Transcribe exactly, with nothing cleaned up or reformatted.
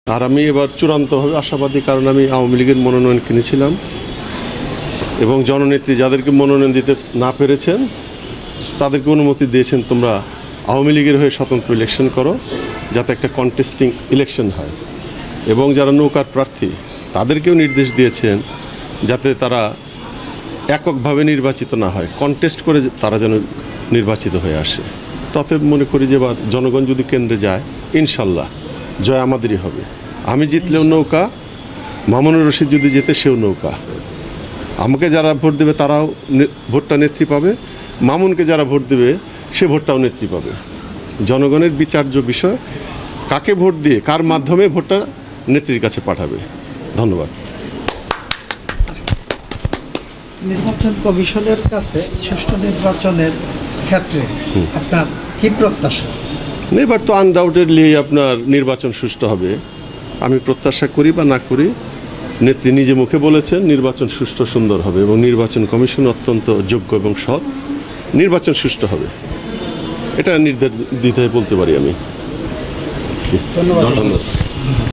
আর আমি এবার চূড়ান্তভাবে আশাবাদী, কারণ আমি আওয়ামী লীগের মনোনয়ন কিনেছিলাম এবং জননেত্রী যাদেরকে মনোনয়ন দিতে না পেরেছেন তাদেরকে অনুমতি দিয়েছেন, তোমরা আওয়ামী লীগের হয়ে স্বতন্ত্র ইলেকশন করো, যাতে একটা কন্টেস্টিং ইলেকশন হয়। এবং যারা নৌকার প্রার্থী তাদেরকেও নির্দেশ দিয়েছেন যাতে তারা এককভাবে নির্বাচিত না হয়, কন্টেস্ট করে তারা যেন নির্বাচিত হয়ে আসে। তাতে মনে করি যে এবার জনগণ যদি কেন্দ্রে যায়, ইনশাল্লাহ জয় আমাদেরই হবে। আমি জিতলেও নৌকা, মামুনুর রশিদ যদি যেতে সেও নৌকা। আমাকে যারা ভোট দেবে তারাও ভোটটা নেত্রী পাবে, মামুনকে যারা ভোট দেবে সে ভোটটাও নেত্রী পাবে। জনগণের বিচার্য বিষয় কাকে ভোট দিয়ে কার মাধ্যমে ভোটটা নেত্রীর কাছে পাঠাবে। ধন্যবাদ। নির্বাচন কমিশনের কাছে সুষ্ঠু নির্বাচনের ক্ষেত্রে আপনার কি প্রত্যাশা? এবার তো আনডাউটেডলি আপনার নির্বাচন সুষ্ঠু হবে। আমি প্রত্যাশা করি বা না করি, নেত্রী নিজে মুখে বলেছেন নির্বাচন সুষ্ঠু সুন্দর হবে এবং নির্বাচন কমিশন অত্যন্ত যোগ্য এবং সৎ। নির্বাচন সুষ্ঠু হবে, এটা নির্দ্বিধায় বলতে পারি আমি। ধন্যবাদ।